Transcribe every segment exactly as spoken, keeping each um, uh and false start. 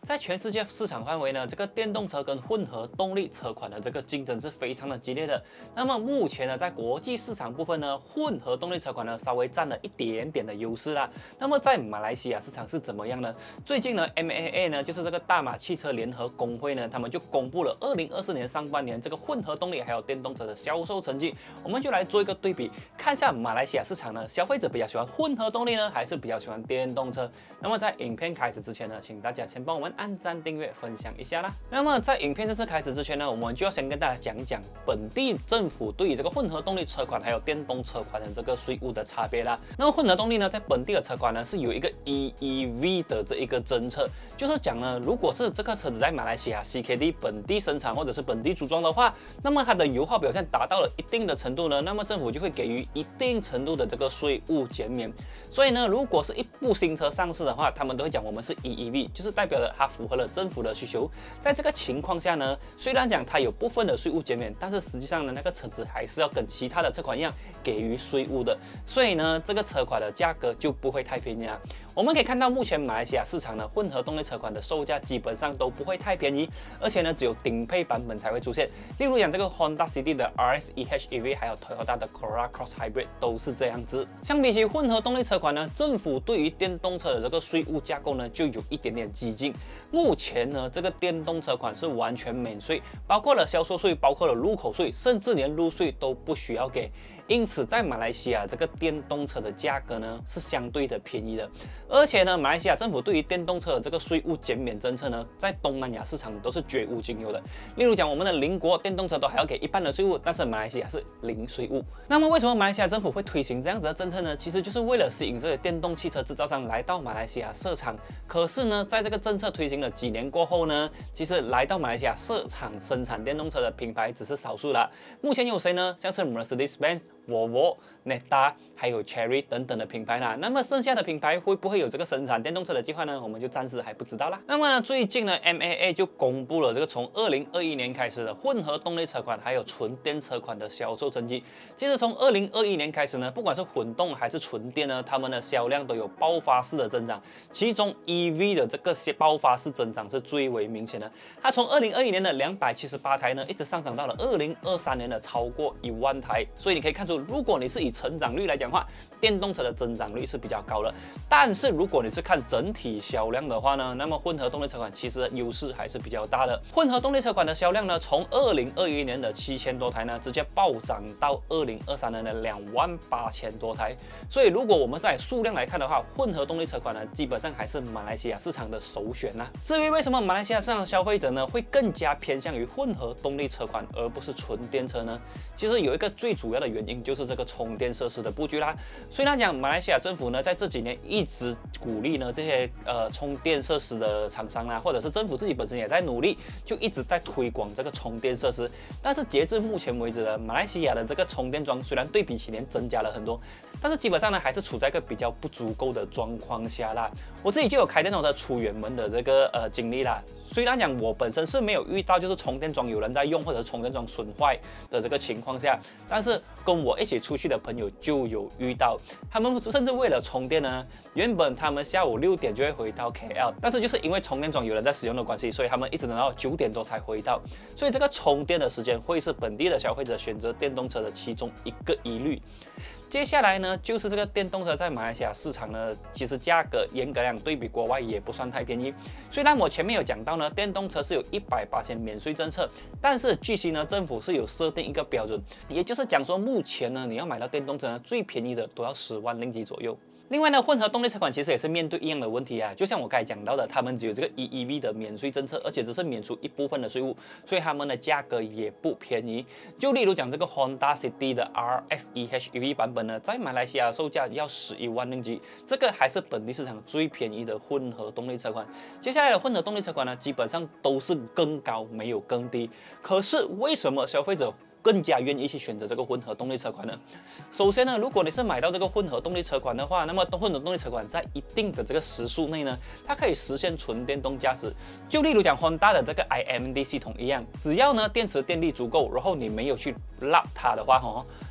在全世界市场范围呢，这个电动车跟混合动力车款的这个竞争是非常的激烈的。那么目前呢，在国际市场部分呢，混合动力车款呢稍微占了一点点的优势啦。那么在马来西亚市场是怎么样呢？最近呢 ，M A A 呢就是这个大马汽车联合工会呢，他们就公布了二零二四年上半年这个混合动力还有电动车的销售成绩。我们就来做一个对比，看一下马来西亚市场呢，消费者比较喜欢混合动力呢，还是比较喜欢电动车？那么在影片开始之前呢，请大家先帮我们按赞、订阅、分享一下啦。那么在影片正式开始之前呢，我们就要先跟大家讲讲本地政府对于这个混合动力车款还有电动车款的这个税务的差别啦。那么混合动力呢，在本地的车款呢是有一个 E E V 的这一个政策，就是讲呢，如果是这个车子在马来西亚 C K D 本地生产或者是本地组装的话，那么它的油耗表现达到了一定的程度呢，那么政府就会给予一定程度的这个税务减免。所以呢，如果是一部新车上市的话，他们都会讲我们是 E E V， 就是代表了它符合了政府的需求。在这个情况下呢，虽然讲它有部分的税务减免，但是实际上呢，那个车子还是要跟其他的车款一样给予税务的。所以呢，这个车款的价格就不会太便宜啊。我们可以看到，目前马来西亚市场呢，混合动力车款的售价基本上都不会太便宜，而且呢，只有顶配版本才会出现。例如讲这个 Honda City 的 R S E H E V， 还有 Toyota 的 Corolla Cross Hybrid 都是这样子。相比起混合动力车款呢，政府对于电动车的这个税务架构呢，就有一点点激进。目前呢，这个电动车款是完全免税，包括了销售税，包括了入口税，甚至连入税都不需要给。因此，在马来西亚这个电动车的价格呢是相对的便宜的，而且呢，马来西亚政府对于电动车的这个税务减免政策呢，在东南亚市场都是绝无仅有的。例如讲，我们的邻国电动车都还要给一半的税务，但是马来西亚是零税务。那么，为什么马来西亚政府会推行这样子的政策呢？其实就是为了吸引这些电动汽车制造商来到马来西亚设厂。可是呢，在这个政策推行了几年过后呢，其实来到马来西亚设厂生产电动车的品牌只是少数啦。目前有谁呢？像是 Mercedes-Benz、Volvo、Neta 还有 Chery 等等的品牌啦。那么剩下的品牌会不会有这个生产电动车的计划呢？我们就暂时还不知道啦。那么最近呢 ，M A A 就公布了这个从二零二一年开始的混合动力车款还有纯电车款的销售成绩。其实从二零二一年开始呢，不管是混动还是纯电呢，它们的销量都有爆发式的增长。其中 E V 的这个爆发式增长是最为明显的。它从二零二一年的两百七十八台呢，一直上涨到了二零二三年的超过一万台。所以你可以看出，如果你是以成长率来讲的话，电动车的增长率是比较高的。但是如果你是看整体销量的话呢，那么混合动力车款其实优势还是比较大的。混合动力车款的销量呢，从二零二一年的七千多台呢，直接暴涨到二零二三年的两万八千多台。所以如果我们在数量来看的话，混合动力车款呢，基本上还是马来西亚市场的首选呐、啊。至于为什么马来西亚市场的消费者呢，会更加偏向于混合动力车款而不是纯电车呢？其实有一个最主要的原因就是这个充电设施的布局啦。虽然讲马来西亚政府呢，在这几年一直鼓励呢这些呃充电设施的厂商啦，或者是政府自己本身也在努力，就一直在推广这个充电设施。但是截至目前为止呢，马来西亚的这个充电桩虽然对比起年增加了很多，但是基本上呢还是处在一个比较不足够的状况下啦。我自己就有开电动车出远门的这个呃经历啦。虽然讲我本身是没有遇到就是充电桩有人在用或者充电桩损坏的这个情况下，但是跟我一起出去的朋友就有遇到，他们甚至为了充电呢，原本他们下午六点就会回到 K L， 但是就是因为充电桩有人在使用的关系，所以他们一直等到九点多才回到。所以这个充电的时间会是本地的消费者选择电动车的其中一个疑虑。接下来呢，就是这个电动车在马来西亚市场呢，其实价格严格讲对比国外也不算太便宜。虽然我前面有讲到呢，电动车是有一百巴仙免税政策，但是据悉呢，政府是有设定一个标准，也就是讲说，目前呢，你要买到电动车呢，最便宜的都要十万令吉左右。另外呢，混合动力车款其实也是面对一样的问题啊，就像我刚才讲到的，他们只有这个 E E V 的免税政策，而且只是免除一部分的税务，所以他们的价格也不便宜。就例如讲这个 Honda City 的 R S E H E V 版本呢，在马来西亚售价要十一万令吉，这个还是本地市场最便宜的混合动力车款。接下来的混合动力车款呢，基本上都是更高，没有更低。可是为什么消费者更加愿意去选择这个混合动力车款呢？首先呢，如果你是买到这个混合动力车款的话，那么混合动力车款在一定的这个时速内呢，它可以实现纯电动驾驶。就例如讲 Honda 的这个 I M D 系统一样，只要呢电池电力足够，然后你没有去拉它的话，哦，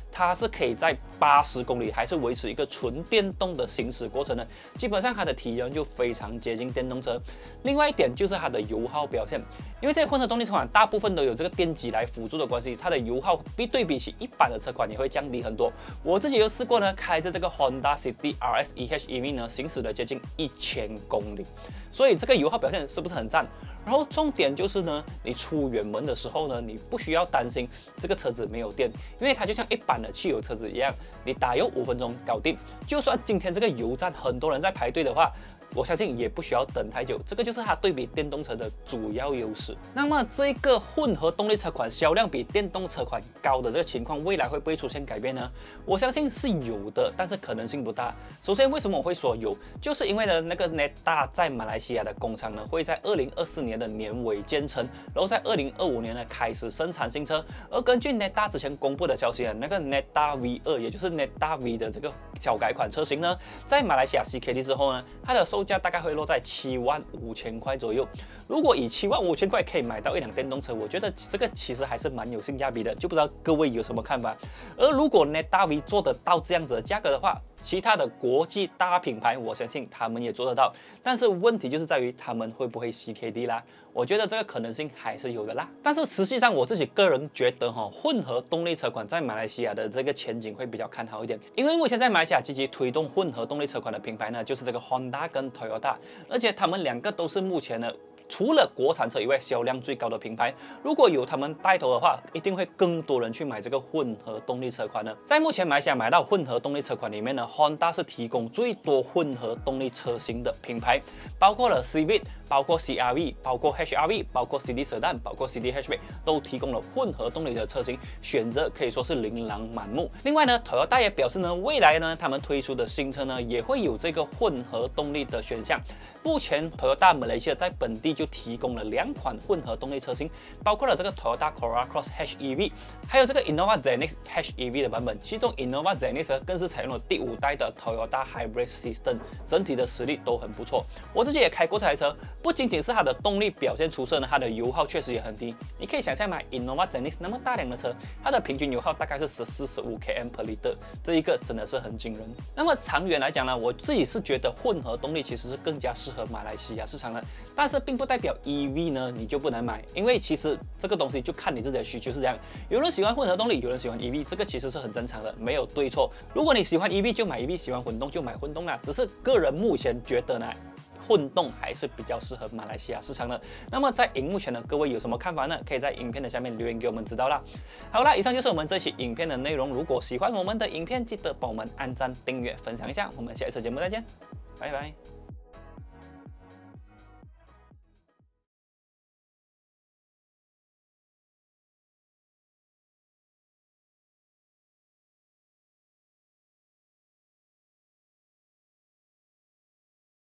它是可以在八十公里还是维持一个纯电动的行驶过程呢？基本上它的体验就非常接近电动车。另外一点就是它的油耗表现，因为这些混合动力车款大部分都有这个电机来辅助的关系，它的油耗比对比起一般的车款也会降低很多。我自己有试过呢，开着这个 Honda City R S E H E V 呢，行驶了接近一千公里，所以这个油耗表现是不是很赞？然后重点就是呢，你出远门的时候呢，你不需要担心这个车子没有电，因为它就像一般的汽油车子一样，你打油五分钟搞定。就算今天这个油站很多人在排队的话，我相信也不需要等太久，这个就是它对比电动车的主要优势。那么这个混合动力车款销量比电动车款高的这个情况，未来会不会出现改变呢？我相信是有的，但是可能性不大。首先，为什么我会说有？就是因为呢，那个 Neta 在马来西亚的工厂呢，会在二零二四年的年尾建成，然后在二零二五年呢开始生产新车。而根据 Neta 之前公布的消息啊，那个 Neta V 二，也就是 Neta V 的这个小改款车型呢，在马来西亚 C K D 之后呢，它的售价大概会落在七万五千块左右。如果以七万五千块可以买到一辆电动车，我觉得这个其实还是蛮有性价比的，就不知道各位有什么看法。而如果 Neta V 做得到这样子的价格的话，其他的国际大品牌，我相信他们也做得到，但是问题就是在于他们会不会 C K D 啦？我觉得这个可能性还是有的啦。但是实际上我自己个人觉得哈，混合动力车款在马来西亚的这个前景会比较看好一点，因为目前在马来西亚积极推动混合动力车款的品牌呢，就是这个 Honda 跟 Toyota， 而且他们两个都是目前的，除了国产车以外销量最高的品牌。如果有他们带头的话，一定会更多人去买这个混合动力车款呢。在目前马来西亚买到混合动力车款里面呢 ，Honda 是提供最多混合动力车型的品牌，包括了 Civic， 包括 C R V， 包括 H R V， 包括 City Sedan， 包括 City Hatchback， 都提供了混合动力的车型，选择可以说是琳琅满目。另外呢 ，Toyota 也表示呢，未来呢，他们推出的新车呢，也会有这个混合动力的选项。目前 Toyota Malaysia 在本地就提供了两款混合动力车型，包括了这个 Toyota Corolla Cross H E V， 还有这个 Innova Zenix H E V 的版本。其中 Innova Zenix 更是采用了第五代的 Toyota Hybrid System， 整体的实力都很不错。我自己也开过这台车，不仅仅是它的动力表现出色呢，它的油耗确实也很低。你可以想象买 Innova Zenix 那么大辆的车，它的平均油耗大概是十四、十五 km per liter， 这一个真的是很惊人。那么长远来讲呢，我自己是觉得混合动力其实是更加适合马来西亚市场的，但是并不代表 E V 呢你就不能买，因为其实这个东西就看你自己的需求是这样。有人喜欢混合动力，有人喜欢 E V， 这个其实是很正常的，没有对错。如果你喜欢 E V 就买 E V， 喜欢混动就买混动啦。只是个人目前觉得呢，混动还是比较适合马来西亚市场的。那么在荧幕前的各位有什么看法呢？可以在影片的下面留言给我们知道啦。好啦，以上就是我们这期影片的内容。如果喜欢我们的影片，记得帮我们按赞、订阅、分享一下。我们下一次节目再见，拜拜。